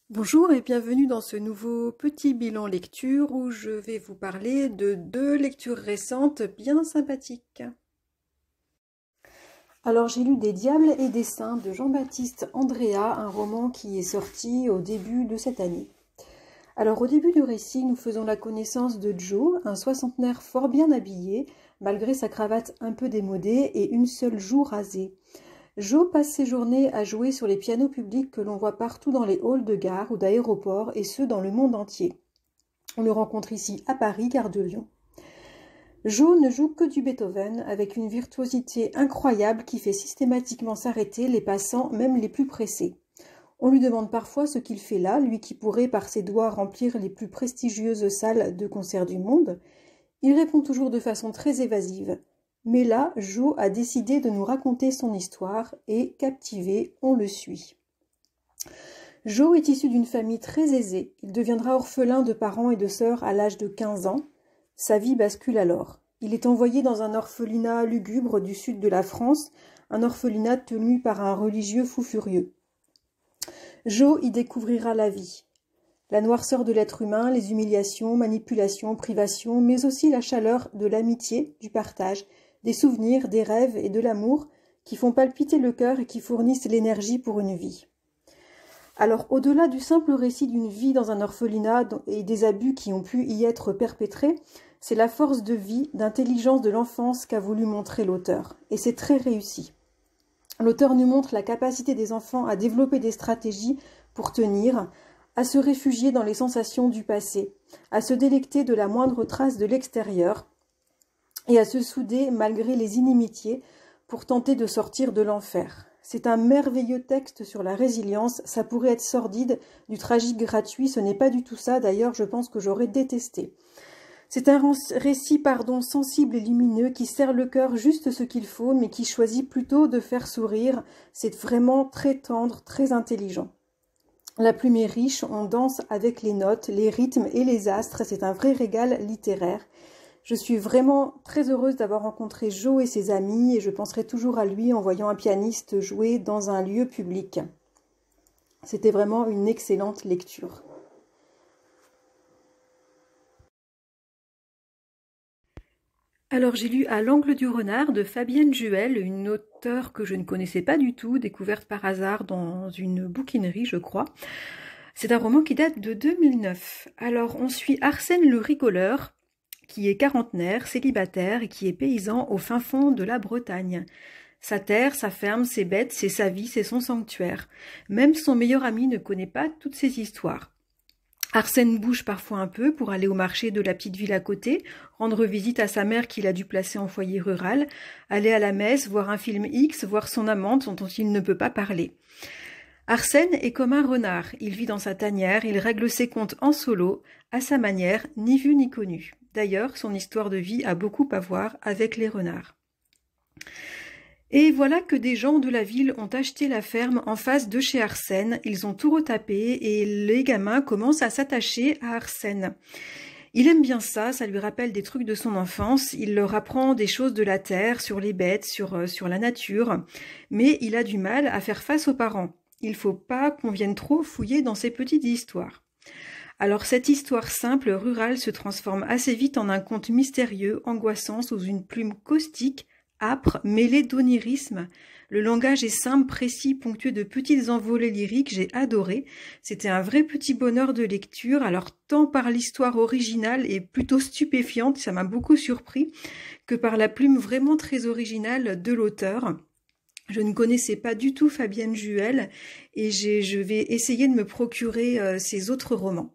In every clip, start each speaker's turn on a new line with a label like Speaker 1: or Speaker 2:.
Speaker 1: Bonjour et bienvenue dans ce nouveau petit bilan lecture où je vais vous parler de deux lectures récentes bien sympathiques. Alors j'ai lu Des diables et des saints de Jean-Baptiste Andréa, un roman qui est sorti au début de cette année. Alors au début du récit, nous faisons la connaissance de Joe, un soixantenaire fort bien habillé, malgré sa cravate un peu démodée et une seule joue rasée. Joe passe ses journées à jouer sur les pianos publics que l'on voit partout dans les halls de gare ou d'aéroports, et ce dans le monde entier. On le rencontre ici à Paris, gare de Lyon. Joe ne joue que du Beethoven, avec une virtuosité incroyable qui fait systématiquement s'arrêter les passants, même les plus pressés. On lui demande parfois ce qu'il fait là, lui qui pourrait par ses doigts remplir les plus prestigieuses salles de concert du monde. Il répond toujours de façon très évasive. Mais là, Joe a décidé de nous raconter son histoire et, captivé, on le suit. Joe est issu d'une famille très aisée. Il deviendra orphelin de parents et de sœurs à l'âge de 15 ans. Sa vie bascule alors. Il est envoyé dans un orphelinat lugubre du sud de la France, un orphelinat tenu par un religieux fou furieux. Joe y découvrira la vie. La noirceur de l'être humain, les humiliations, manipulations, privations, mais aussi la chaleur de l'amitié, du partage, des souvenirs, des rêves et de l'amour qui font palpiter le cœur et qui fournissent l'énergie pour une vie. Alors, au-delà du simple récit d'une vie dans un orphelinat et des abus qui ont pu y être perpétrés, c'est la force de vie, d'intelligence de l'enfance qu'a voulu montrer l'auteur. Et c'est très réussi. L'auteur nous montre la capacité des enfants à développer des stratégies pour tenir, à se réfugier dans les sensations du passé, à se délecter de la moindre trace de l'extérieur, et à se souder malgré les inimitiés pour tenter de sortir de l'enfer. C'est un merveilleux texte sur la résilience, ça pourrait être sordide, du tragique gratuit, ce n'est pas du tout ça, d'ailleurs je pense que j'aurais détesté. C'est un récit sensible et lumineux qui serre le cœur juste ce qu'il faut, mais qui choisit plutôt de faire sourire, c'est vraiment très tendre, très intelligent. La plume est riche, on danse avec les notes, les rythmes et les astres, c'est un vrai régal littéraire. Je suis vraiment très heureuse d'avoir rencontré Joe et ses amis et je penserai toujours à lui en voyant un pianiste jouer dans un lieu public. C'était vraiment une excellente lecture. Alors j'ai lu À l'angle du renard de Fabienne Juel, une auteure que je ne connaissais pas du tout, découverte par hasard dans une bouquinerie je crois. C'est un roman qui date de 2009. Alors on suit Arsène le rigoleur, qui est quarantenaire, célibataire et qui est paysan au fin fond de la Bretagne. Sa terre, sa ferme, ses bêtes, c'est sa vie, c'est son sanctuaire. Même son meilleur ami ne connaît pas toutes ces histoires. Arsène bouge parfois un peu pour aller au marché de la petite ville à côté, rendre visite à sa mère qu'il a dû placer en foyer rural, aller à la messe, voir un film X, voir son amante dont il ne peut pas parler. Arsène est comme un renard, il vit dans sa tanière, il règle ses comptes en solo, à sa manière, ni vu ni connu. D'ailleurs, son histoire de vie a beaucoup à voir avec les renards. Et voilà que des gens de la ville ont acheté la ferme en face de chez Arsène, ils ont tout retapé et les gamins commencent à s'attacher à Arsène. Il aime bien ça, ça lui rappelle des trucs de son enfance, il leur apprend des choses de la terre, sur les bêtes, sur la nature, mais il a du mal à faire face aux parents. Il faut pas qu'on vienne trop fouiller dans ces petites histoires. Alors cette histoire simple, rurale, se transforme assez vite en un conte mystérieux, angoissant, sous une plume caustique, âpre, mêlée d'onirisme. Le langage est simple, précis, ponctué de petites envolées lyriques, j'ai adoré. C'était un vrai petit bonheur de lecture, alors tant par l'histoire originale et plutôt stupéfiante, ça m'a beaucoup surpris, que par la plume vraiment très originale de l'auteur. Je ne connaissais pas du tout Fabienne Juel et je vais essayer de me procurer ses autres romans.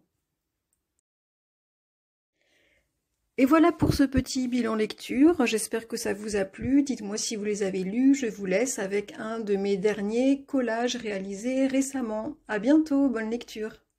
Speaker 1: Et voilà pour ce petit bilan lecture, j'espère que ça vous a plu, dites-moi si vous les avez lus, je vous laisse avec un de mes derniers collages réalisés récemment. À bientôt, bonne lecture.